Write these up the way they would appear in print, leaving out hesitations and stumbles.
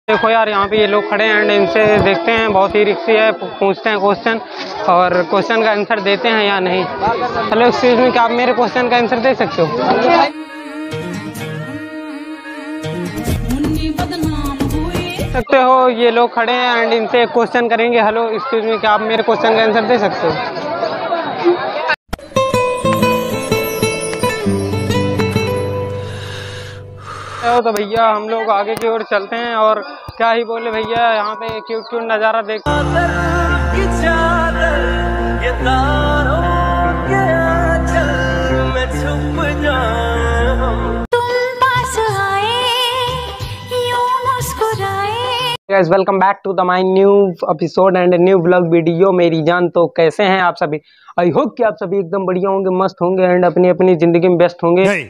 देखो यार यहाँ पे ये लोग खड़े हैं एंड इनसे देखते हैं, बहुत ही रिक्सी है, पूछते हैं क्वेश्चन और क्वेश्चन का आंसर देते हैं या नहीं। हेलो एक्सक्यूज मी, क्या आप मेरे क्वेश्चन का आंसर दे सकते हो? सकते हो, ये लोग खड़े हैं एंड इनसे एक क्वेश्चन करेंगे। हेलो एक्सक्यूज मी, क्या आप मेरे क्वेश्चन का आंसर दे सकते हो? तो भैया हम लोग आगे की ओर चलते हैं और क्या ही बोले भैया, यहाँ पे क्यूट क्यूट नज़ारा देख। Guys welcome back to the my new episode and new vlog video मेरी जान। तो कैसे हैं आप सभी? आई होप कि आप सभी एकदम बढ़िया होंगे, मस्त होंगे एंड अपनी अपनी जिंदगी में व्यस्त होंगे।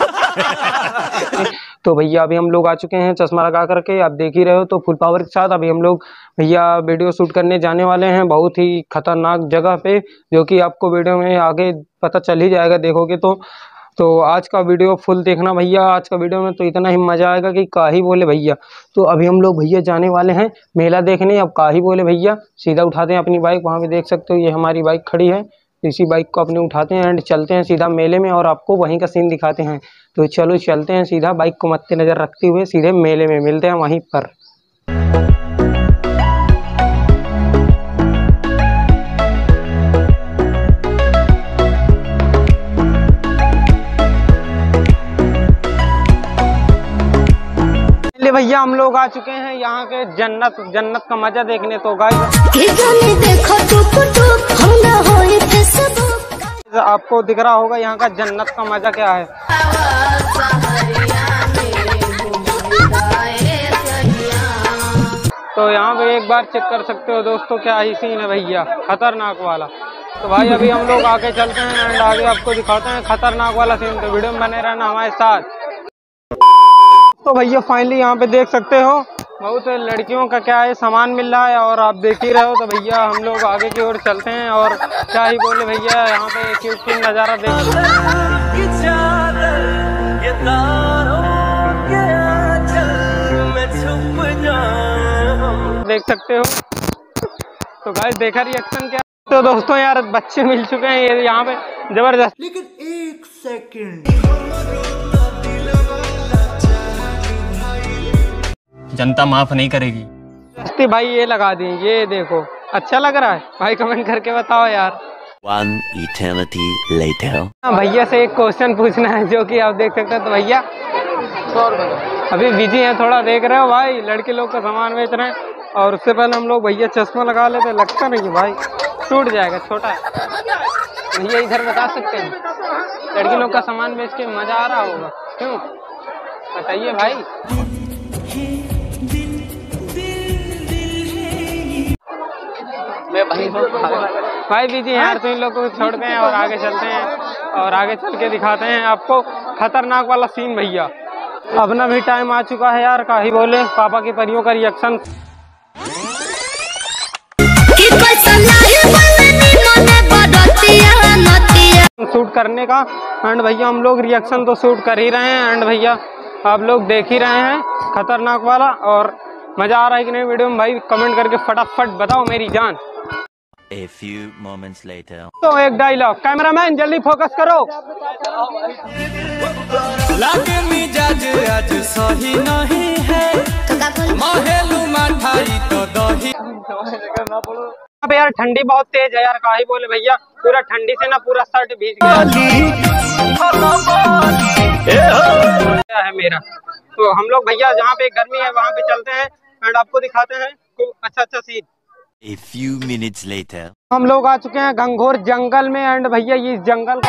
तो भैया अभी हम लोग आ चुके हैं चश्मा लगा करके, आप देख ही रहे हो, तो फुल पावर के साथ अभी हम लोग भैया वीडियो शूट करने जाने वाले हैं बहुत ही खतरनाक जगह पे, जो कि आपको वीडियो में आगे पता चल ही जाएगा देखोगे तो आज का वीडियो फुल देखना भैया। आज का वीडियो में तो इतना ही मजा आएगा कि का ही बोले भैया। तो अभी हम लोग भैया जाने वाले हैं मेला देखने। अब का ही बोले भैया, सीधा उठाते हैं अपनी बाइक, वहाँ पे देख सकते हो ये हमारी बाइक खड़ी है, इसी बाइक को अपने उठाते हैं एंड चलते हैं सीधा मेले में और आपको वहीं का सीन दिखाते हैं। तो चलो चलते हैं सीधा, बाइक को मद्देनजर रखते हुए सीधे मेले में मिलते हैं वहीं पर। भैया हम लोग आ चुके हैं यहाँ के जन्नत का मजा देखने। तो गाइस आपको दिख रहा होगा यहाँ का जन्नत का मजा क्या है। तो यहाँ पे एक बार चेक कर सकते हो दोस्तों, क्या ही सीन है भैया, खतरनाक वाला। तो भाई अभी हम लोग आगे चलते हैं एंड आगे आपको दिखाते हैं खतरनाक वाला सीन। तो वीडियो में बने रहना हमारे साथ। तो भैया फाइनली यहाँ पे देख सकते हो बहुत लड़कियों का क्या है सामान मिल रहा है और आप देख ही रहे हो। तो भैया हम लोग आगे की ओर चलते हैं और क्या ही बोले भैया, यहाँ पे क्यूट क्यूट नज़ारा देख सकते हो। तो गाइस देखा रिएक्शन क्या? तो दोस्तों यार बच्चे मिल चुके हैं ये यहाँ पे जबरदस्त। लेकिन एक सेकंड, जनता माफ नहीं करेगी भाई। ये लगा दी, ये देखो अच्छा लग रहा है भाई, कमेंट करके बताओ यार। One eternity later. भैया से एक क्वेश्चन पूछना है जो कि आप देख सकते हैं। तो भैया अभी बिजी हैं थोड़ा, देख रहे हो भाई लड़के लोग का सामान बेच रहे हैं। और उससे पहले हम लोग भैया चश्मा लगा लेते, लगता नहीं है भाई, टूट जाएगा, छोटा है भैया। इधर बता सकते हैं लड़के लोग का सामान बेच के मजा आ रहा होगा, क्यों बताइए भाई। भाई बिजी हैं यार, तो इन लोगों को छोड़ते हैं और आगे चलते हैं और आगे चल के दिखाते हैं आपको खतरनाक वाला सीन भैया। अपना भी टाइम आ चुका है यार, का ही बोले, पापा की परियों का रिएक्शन शूट करने का। एंड भैया हम लोग रिएक्शन तो शूट कर ही रहे हैं एंड भैया आप लोग देख ही रहे हैं खतरनाक वाला। और मजा आ रहा है कि नहीं वीडियो में भाई, कमेंट करके फटाफट बताओ मेरी जान। A few moments later. तो एक डायलॉग, कैमरामैन जल्दी फोकस करो। लागे मिजाज आज सही नहीं है, महलू मठाई तो दही। अब यार ठंडी बहुत तेज है यार, का ही बोले भैया, पूरा ठंडी से ना पूरा शर्ट भीग गया है मेरा। तो हम लोग भैया जहाँ पे गर्मी है वहाँ पे चलते हैं एंड आपको दिखाते हैं अच्छा अच्छा सीन। A few minutes later. हम लोग आ चुके हैं घंघोर जंगल में एंड भैया ये जंगल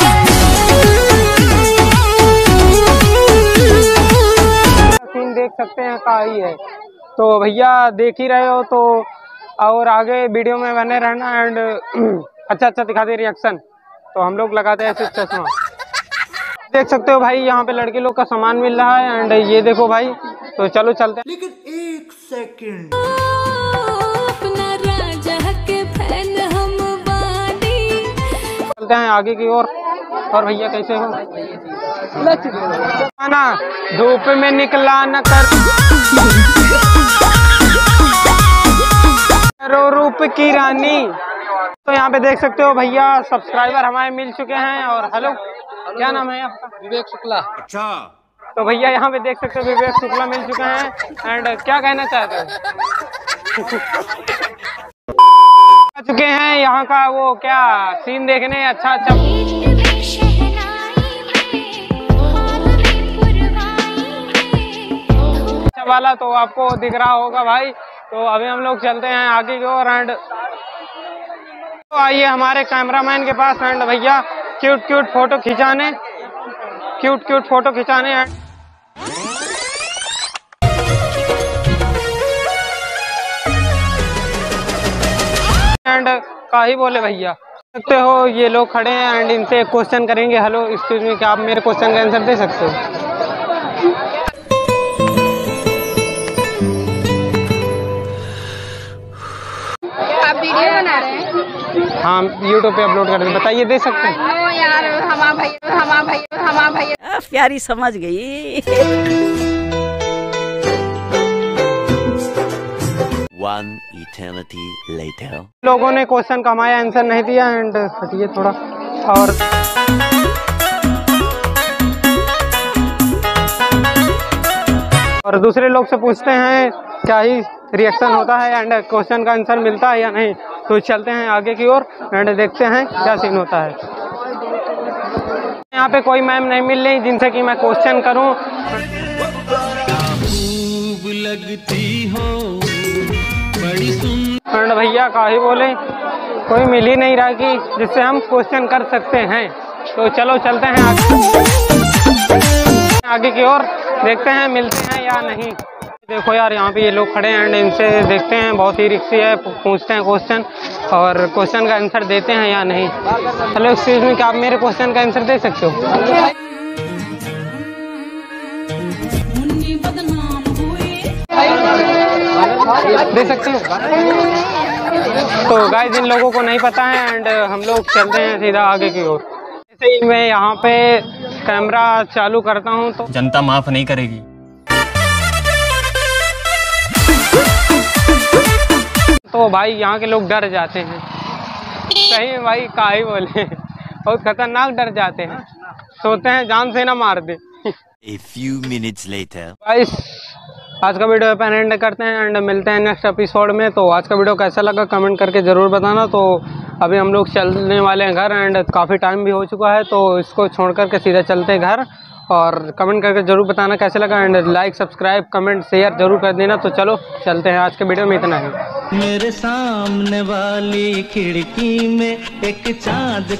सीन देख सकते हैं का ही है। तो भैया देख ही रहे हो, तो और आगे वीडियो में बने रहना एंड अच्छा अच्छा दिखाते रिएक्शन। तो हम लोग लगाते हैं ऐसे चश्मा, देख सकते हो भाई यहाँ पे लड़के लोग का सामान मिल रहा है एंड ये देखो भाई। तो चलो चलते हैं। लेकिन एक सेकंड, चलते हैं आगे की ओर। और भैया कैसे हो? ना धूप में निकला न कर रूप की रानी। तो यहाँ पे देख सकते हो भैया सब्सक्राइबर हमारे मिल चुके हैं। और हेलो, क्या नाम है आपका? विवेक शुक्ला। अच्छा, तो भैया यहाँ पे देख सकते हो विवेक शुक्ला मिल चुके हैं। एंड क्या कहना चाहते हो? आ चुके हैं यहाँ का वो क्या सीन देखने, अच्छा वाला तो आपको दिख रहा होगा भाई। तो अभी हम लोग चलते हैं आगे की ओर। एंड तो आइए हमारे कैमरामैन के पास एंड भैया क्यूट फोटो खिंचाने, क्यूट फोटो खिंचाने। एंड का ही बोले भैया, सकते हो ये लोग खड़े हैं एंड इनसे एक क्वेश्चन करेंगे। हेलो एक्सक्यूज मी, क्या आप मेरे क्वेश्चन का आंसर दे सकते हो? आप वीडियो बना रहे हैं? हाँ, यूट्यूब पे अपलोड कर दें। बताइए, दे सकते हैं? नो यार, हमा भैया प्यारी समझ गई। One eternity later. लोगों ने क्वेश्चन का हमारा आंसर नहीं दिया। एंड हटिए थोड़ा। और दूसरे लोग से पूछते हैं क्या ही रिएक्शन होता है एंड क्वेश्चन का आंसर मिलता है या नहीं। तो चलते हैं आगे की ओर एंड देखते हैं क्या सीन होता है। यहाँ पे कोई मैम नहीं मिल रही जिनसे कि मैं क्वेश्चन करूँ। लगती हो बड़ी एंड भैया का ही बोले, कोई मिल ही नहीं रहा कि जिससे हम क्वेश्चन कर सकते हैं। तो चलो चलते हैं आगे की ओर, देखते हैं मिलते हैं या नहीं। देखो यार, यहाँ पे ये लोग खड़े हैं एंड इनसे देखते हैं, बहुत ही रिक्सी है, पूछते हैं क्वेश्चन और क्वेश्चन का आंसर देते हैं या नहीं। हेलो एक्सक्यूज मी, क्या आप मेरे क्वेश्चन का आंसर दे सकते हो? दे सकते हो? तो गाइस इन लोगों को नहीं पता है एंड हम लोग चलते हैं सीधा आगे की ओर। जैसे ही मैं यहाँ पे कैमरा चालू करता हूँ तो जनता माफ नहीं करेगी। तो भाई यहाँ के लोग डर जाते हैं। सही में भाई, का ही बोले, बहुत खतरनाक डर जाते हैं, सोचते हैं जान से ना मार दे। A few minutes later. Guys आज का वीडियो पे एंड करते हैं एंड मिलते हैं नेक्स्ट एपिसोड में। तो आज का वीडियो कैसा लगा कमेंट करके ज़रूर बताना। तो अभी हम लोग चलने वाले हैं घर एंड काफ़ी टाइम भी हो चुका है, तो इसको छोड़ करके सीधा चलते हैं घर। और कमेंट करके ज़रूर बताना कैसा लगा and like subscribe comment share ज़रूर कर देना। तो चलो चलते हैं, आज के वीडियो में इतना ही। मेरे सामने वाली खिड़की में एक चांद